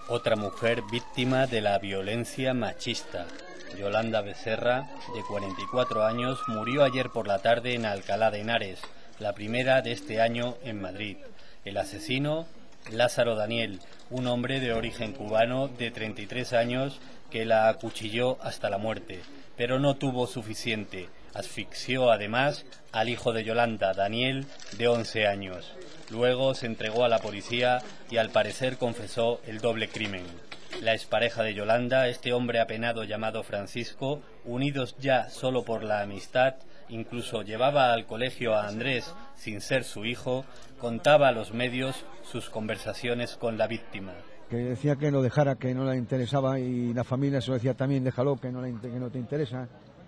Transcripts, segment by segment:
Otra mujer víctima de la violencia machista. Yolanda Becerra, de 44 años, murió ayer por la tarde en Alcalá de Henares, la primera de este año en Madrid. El asesino, Lázaro Daniel, un hombre de origen cubano de 33 años que la acuchilló hasta la muerte, pero no tuvo suficiente. Asfixió además al hijo de Yolanda, Daniel, de 11 años. Luego se entregó a la policía y al parecer confesó el doble crimen. La expareja de Yolanda, este hombre apenado llamado Francisco, unidos ya solo por la amistad, incluso llevaba al colegio a Andrés sin ser su hijo, contaba a los medios sus conversaciones con la víctima. Que decía que lo dejara, que no le interesaba, y la familia se lo decía también, déjalo, que no te interesa.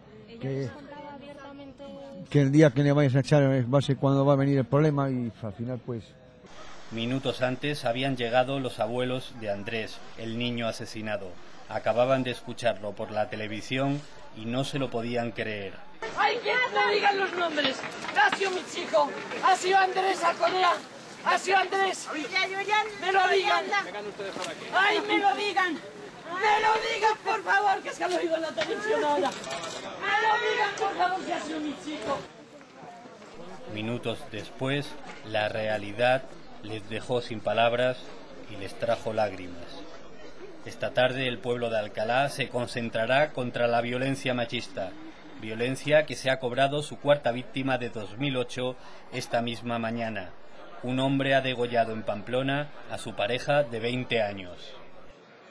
Que el día que le vayas a echar va a ser cuando va a venir el problema, y al final pues... Minutos antes habían llegado los abuelos de Andrés, el niño asesinado. Acababan de escucharlo por la televisión y no se lo podían creer. ¡Ay, que me digan los nombres! ¡Ha sido mi chico! ¡Ha sido Andrés Alcolea! ¡Ha sido Andrés! ¡Me lo digan! ¡Ay, me lo digan! ¡Me lo digan, por favor! Que es que lo oigo en la televisión ahora. ¡Me lo digan, por favor, que ha sido mi chico! Minutos después, la realidad les dejó sin palabras y les trajo lágrimas. Esta tarde el pueblo de Alcalá se concentrará contra la violencia machista, violencia que se ha cobrado su cuarta víctima de 2008 esta misma mañana. Un hombre ha degollado en Pamplona a su pareja de 20 años.